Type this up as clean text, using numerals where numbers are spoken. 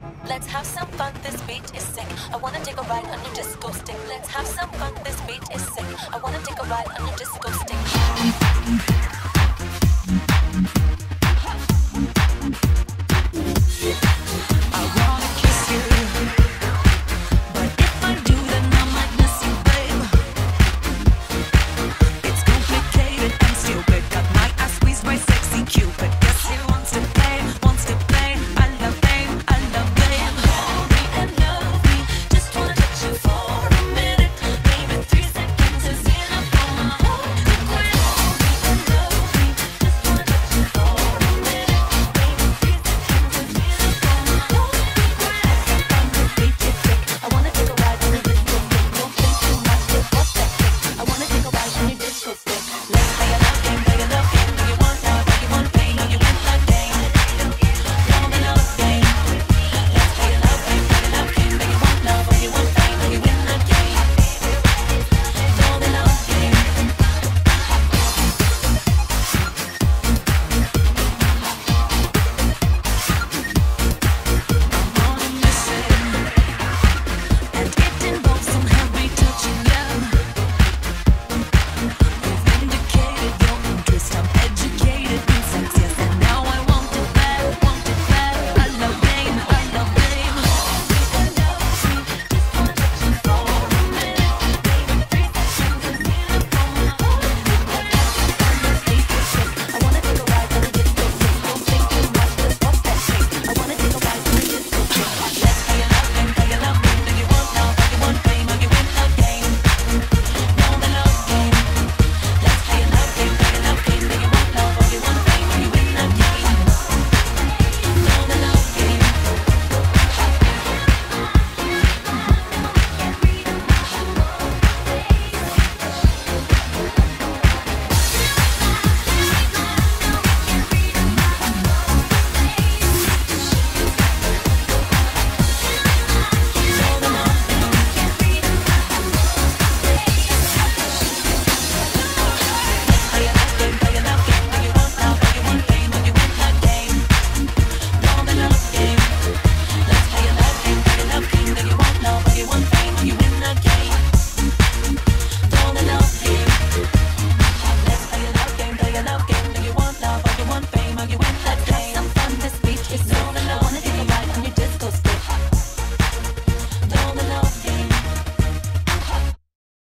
Let's have some fun, this beat is sick. I wanna take a ride on your disco stick. Let's have some fun, this beat is sick. I wanna take a ride on your disco stick.